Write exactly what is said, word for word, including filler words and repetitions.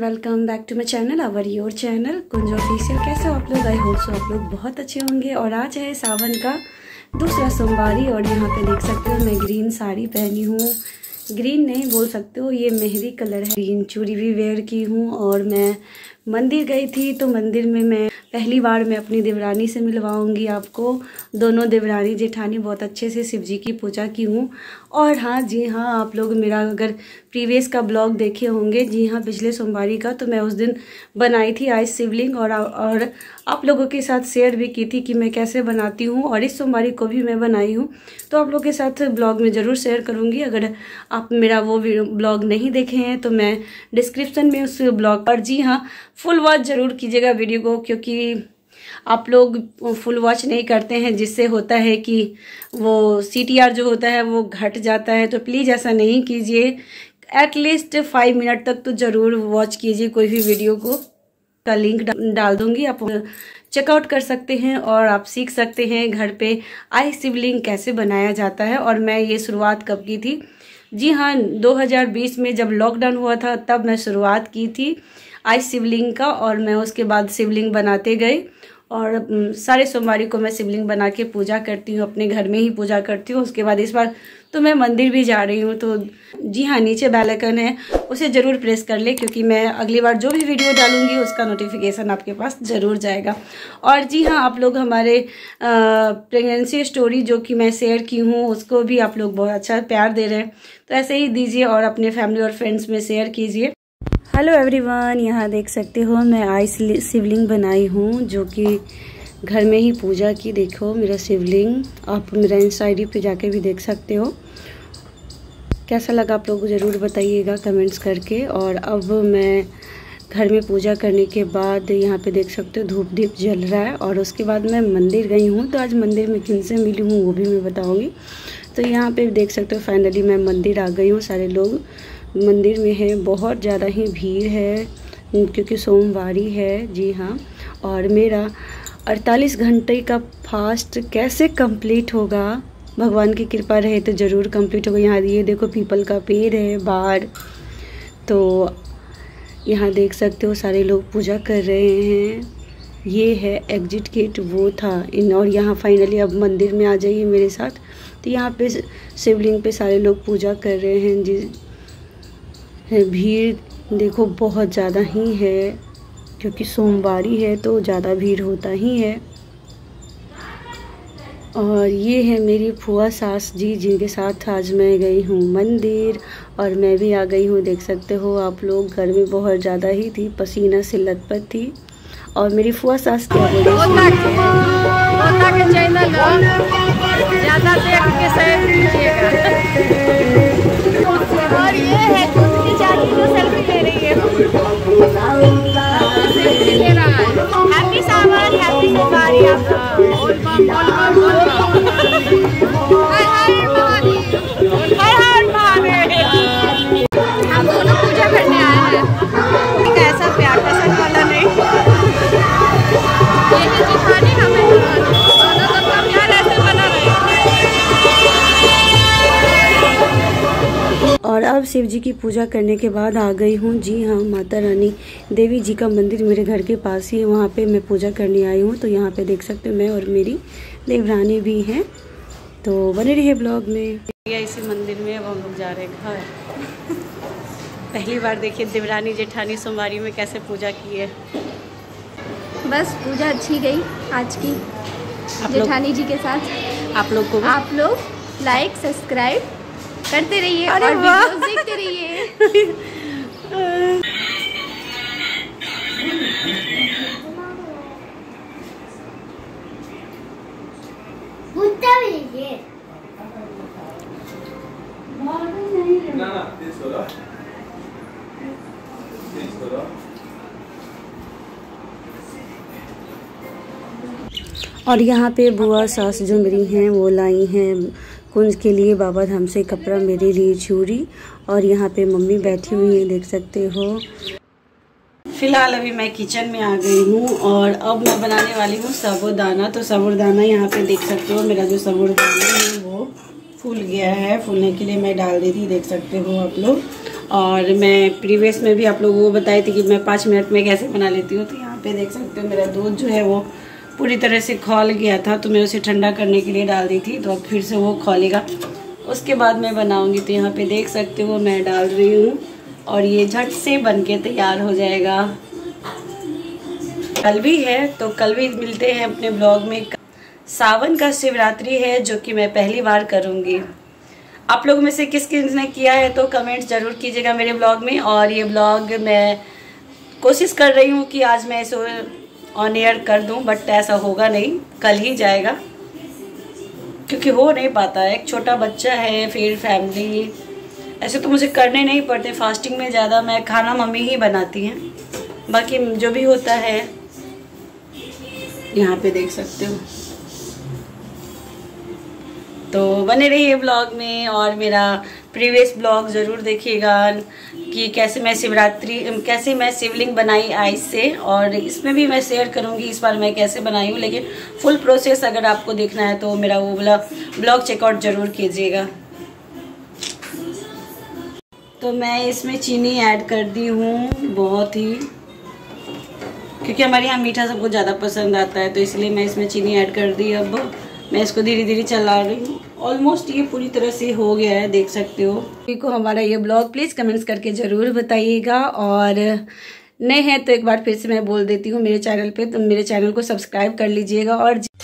Welcome back to my channel our your channel Kunj official. कैसे हो आप लोग? आई होप सो आप लोग बहुत अच्छे होंगे। और आज है सावन का दूसरा सोमवारी और यहाँ पे देख सकते हो मैं ग्रीन साड़ी पहनी हूँ। ग्रीन नहीं बोल सकते हो, ये मेहंदी कलर है। ग्रीन चूड़ी भी वेयर की हूँ और मैं मंदिर गई थी तो मंदिर में मैं पहली बार मैं अपनी देवरानी से मिलवाऊंगी आपको। दोनों देवरानी जेठानी बहुत अच्छे से शिव जी की पूजा की हूँ। और हाँ जी हाँ, आप लोग मेरा अगर प्रीवियस का ब्लॉग देखे होंगे, जी हाँ पिछले सोमवारी का, तो मैं उस दिन बनाई थी आज शिवलिंग और और आप लोगों के साथ शेयर भी की थी कि मैं कैसे बनाती हूँ। और इस सोमवारी को भी मैं बनाई हूँ तो आप लोगों के साथ ब्लॉग में ज़रूर शेयर करूँगी। अगर आप मेरा वो ब्लॉग नहीं देखे हैं तो मैं डिस्क्रिप्शन में उस ब्लॉग पर, जी हाँ, फुल वॉच ज़रूर कीजिएगा वीडियो को, क्योंकि आप लोग फुल वॉच नहीं करते हैं जिससे होता है कि वो सी टी आर जो होता है वो घट जाता है। तो प्लीज़ ऐसा नहीं कीजिए, एटलीस्ट फाइव मिनट तक तो ज़रूर वॉच कीजिए कोई भी वीडियो को। का लिंक डाल दूंगी, आप चेकआउट कर सकते हैं और आप सीख सकते हैं घर पे आई शिवलिंग कैसे बनाया जाता है। और मैं ये शुरुआत कब की थी? जी हाँ, दो हज़ार बीस में जब लॉकडाउन हुआ था तब मैं शुरुआत की थी आई शिवलिंग का। और मैं उसके बाद शिवलिंग बनाते गई और सारे सोमवारी को मैं शिवलिंग बना के पूजा करती हूँ, अपने घर में ही पूजा करती हूँ। उसके बाद इस बार तो मैं मंदिर भी जा रही हूँ। तो जी हाँ, नीचे बेल आइकन है, उसे ज़रूर प्रेस कर ले, क्योंकि मैं अगली बार जो भी वीडियो डालूंगी उसका नोटिफिकेशन आपके पास ज़रूर जाएगा। और जी हाँ, आप लोग हमारे प्रेगनेंसी स्टोरी जो कि मैं शेयर की हूँ उसको भी आप लोग बहुत अच्छा प्यार दे रहे हैं, तो ऐसे ही दीजिए और अपने फैमिली और फ्रेंड्स में शेयर कीजिए। हेलो एवरीवन, यहाँ देख सकते हो मैं आई शिवलिंग बनाई हूँ जो कि घर में ही पूजा की। देखो मेरा शिवलिंग, आप मेरा इंस्टा आई डी पे जाके भी देख सकते हो। कैसा लगा आप लोग को ज़रूर बताइएगा कमेंट्स करके। और अब मैं घर में पूजा करने के बाद यहाँ पे देख सकते हो धूप दीप जल रहा है। और उसके बाद मैं मंदिर गई हूँ, तो आज मंदिर में किन से मिली हूँ वो भी मैं बताऊँगी। तो यहाँ पे देख सकते हो फाइनली मैं मंदिर आ गई हूँ। सारे लोग मंदिर में है, बहुत ज़्यादा ही भीड़ है क्योंकि सोमवारी है। जी हाँ, और मेरा अड़तालीस घंटे का फास्ट कैसे कंप्लीट होगा, भगवान की कृपा रहे तो ज़रूर कंप्लीट होगा। यहाँ ये देखो पीपल का पेड़ है बाहर, तो यहाँ देख सकते हो सारे लोग पूजा कर रहे हैं। ये है एग्जिट गेट, वो था इन। और यहाँ फाइनली अब मंदिर में आ जाइए मेरे साथ। तो यहाँ पे शिवलिंग पे सारे लोग पूजा कर रहे हैं। जी भीड़ देखो बहुत ज़्यादा ही है, क्योंकि सोमवारी है तो ज़्यादा भीड़ होता ही है। और ये है मेरी फुआ सास जी, जिनके साथ आज मैं गई हूँ मंदिर। और मैं भी आ गई हूँ, देख सकते हो आप लोग। घर में बहुत ज़्यादा ही थी, पसीना से लथपथ थी। और मेरी फुआ सास क्या बोली, और ये है दूसरी चाची जो सेल्फी ले रही है, सेल्फी ले रहा है। हैप्पी सावन, हैप्पी सोमवारी आपका। बोल बम बोल बम बोल बम, हर हर महादेव, हर हर महादेव। हम दोनों पूजा करने आए हैं, कैसा प्यार पसंद वाला नहीं, ये है जेठानी हमें दोनों का प्यार ऐसे बना रहे। और अब शिव जी की पूजा करने के बाद आ गई हूँ। जी हाँ, माता रानी देवी जी का मंदिर मेरे घर के पास ही है, वहाँ पे मैं पूजा करने आई हूँ। तो यहाँ पे देख सकते हो मैं और मेरी देवरानी भी हैं, तो बने रहिए ब्लॉग में। इसी मंदिर में अब हम लोग जा रहे हैं घर। पहली बार देखिए देवरानी जेठानी सोमवारी में कैसे पूजा की है। बस पूजा अच्छी गई आज की जेठानी जी के साथ। आप लोग को आप लोग लाइक सब्सक्राइब करते रहिए और वीडियोस देखते रहिए। और यहाँ पे बुआ सास जो मेरी हैं वो लाई हैं कुंज के लिए बाबा धाम से कपड़ा, मेरे लिए चूड़ी। और यहाँ पे मम्मी बैठी हुई है, देख सकते हो। फिलहाल अभी मैं किचन में आ गई हूँ और अब मैं बनाने वाली हूँ साबूदाना। तो साबूदाना यहाँ पे देख सकते हो, मेरा जो साबूदाना है वो फूल गया है। फूलने के लिए मैं डाल दी थी, देख सकते हो आप लोग। और मैं प्रीवियस में भी आप लोगों को बताई थी कि मैं पाँच मिनट में कैसे बना लेती हूँ। तो यहाँ पे देख सकते हो मेरा दूध जो है वो पूरी तरह से खौल गया था, तो मैं उसे ठंडा करने के लिए डाल दी थी। तो अब फिर से वो खौलेगा, उसके बाद मैं बनाऊँगी। तो यहाँ पे देख सकते हो मैं डाल रही हूँ और ये झट से बन के तैयार हो जाएगा। कल भी है तो कल भी मिलते हैं अपने ब्लॉग में। सावन का शिवरात्रि है जो कि मैं पहली बार करूँगी। आप लोगों में से किस किस ने किया है तो कमेंट ज़रूर कीजिएगा मेरे ब्लॉग में। और ये ब्लॉग मैं कोशिश कर रही हूँ कि आज मैं इसे ऑन एयर कर दूँ, बट ऐसा होगा नहीं, कल ही जाएगा क्योंकि हो नहीं पाता है। एक छोटा बच्चा है, फिर फैमिली, ऐसे तो मुझे करने नहीं पड़ते। फास्टिंग में ज़्यादा मैं खाना मम्मी ही बनाती हैं, बाकी जो भी होता है यहाँ पे देख सकते हो। तो बने रहिए ब्लॉग में और मेरा प्रीवियस ब्लॉग ज़रूर देखिएगा कि कैसे मैं शिवरात्रि कैसे मैं शिवलिंग बनाई आइस से, और इसमें भी मैं शेयर करूंगी इस बार मैं कैसे बनाई हूँ। लेकिन फुल प्रोसेस अगर आपको देखना है तो मेरा वो वाला ब्लॉग चेकआउट ज़रूर कीजिएगा। तो मैं इसमें चीनी ऐड कर दी हूँ बहुत ही, क्योंकि हमारे यहाँ मीठा सबको ज़्यादा पसंद आता है, तो इसलिए मैं इसमें चीनी ऐड कर दी। अब मैं इसको धीरे धीरे चला रही हूँ। ऑलमोस्ट ये पूरी तरह से हो गया है, देख सकते हो। को हमारा ये ब्लॉग प्लीज़ कमेंट्स करके ज़रूर बताइएगा, और नए हैं तो एक बार फिर से मैं बोल देती हूँ मेरे चैनल पे, तो मेरे चैनल को सब्सक्राइब कर लीजिएगा। और